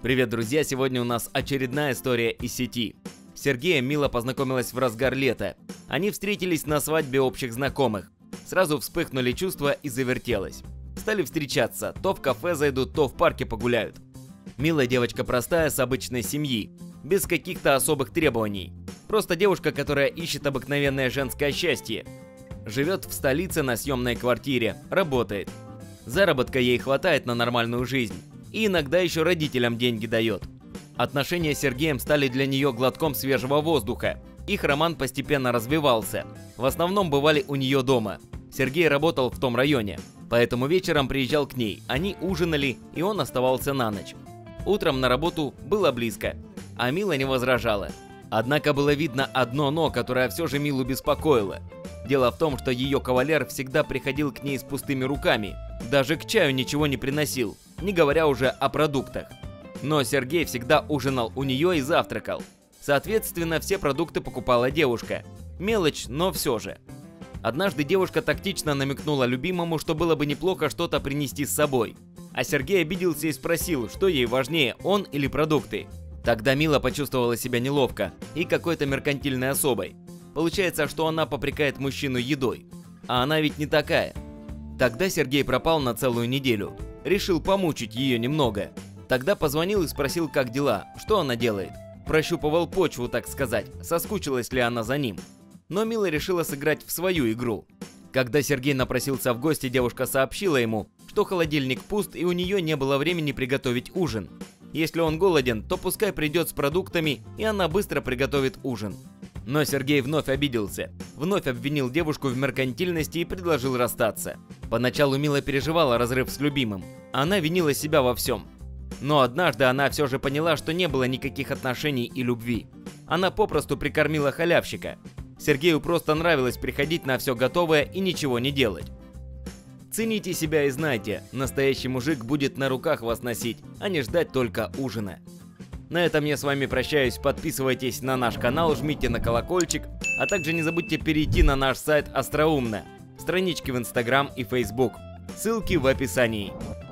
Привет, друзья! Сегодня у нас очередная история из сети. С Сергеем Мила познакомилась в разгар лета. Они встретились на свадьбе общих знакомых. Сразу вспыхнули чувства и завертелось. Стали встречаться, то в кафе зайдут, то в парке погуляют. Мила девочка простая, с обычной семьи, без каких-то особых требований. Просто девушка, которая ищет обыкновенное женское счастье. Живет в столице на съемной квартире, работает. Заработка ей хватает на нормальную жизнь. И иногда еще родителям деньги дает. Отношения с Сергеем стали для нее глотком свежего воздуха. Их роман постепенно развивался. В основном бывали у нее дома. Сергей работал в том районе, поэтому вечером приезжал к ней, они ужинали, и он оставался на ночь. Утром на работу было близко, а Мила не возражала. Однако было видно одно «но», которое все же Милу беспокоило. Дело в том, что ее кавалер всегда приходил к ней с пустыми руками, даже к чаю ничего не приносил, не говоря уже о продуктах. Но Сергей всегда ужинал у нее и завтракал. Соответственно, все продукты покупала девушка. Мелочь, но все же. Однажды девушка тактично намекнула любимому, что было бы неплохо что-то принести с собой. А Сергей обиделся и спросил, что ей важнее, он или продукты. Тогда Мила почувствовала себя неловко и какой-то меркантильной особой. Получается, что она попрекает мужчину едой. А она ведь не такая. Тогда Сергей пропал на целую неделю. Решил помучить ее немного. Тогда позвонил и спросил, как дела, что она делает. Прощупывал почву, так сказать, соскучилась ли она за ним. Но Мила решила сыграть в свою игру. Когда Сергей напросился в гости, девушка сообщила ему, что холодильник пуст и у нее не было времени приготовить ужин. Если он голоден, то пускай придет с продуктами, и она быстро приготовит ужин. Но Сергей вновь обиделся, вновь обвинил девушку в меркантильности и предложил расстаться. Поначалу Мила переживала разрыв с любимым, она винила себя во всем. Но однажды она все же поняла, что не было никаких отношений и любви. Она попросту прикормила халявщика. Сергею просто нравилось приходить на все готовое и ничего не делать. Цените себя и знайте, настоящий мужик будет на руках вас носить, а не ждать только ужина. На этом я с вами прощаюсь, подписывайтесь на наш канал, жмите на колокольчик, а также не забудьте перейти на наш сайт Остроумно, странички в Instagram и Facebook, ссылки в описании.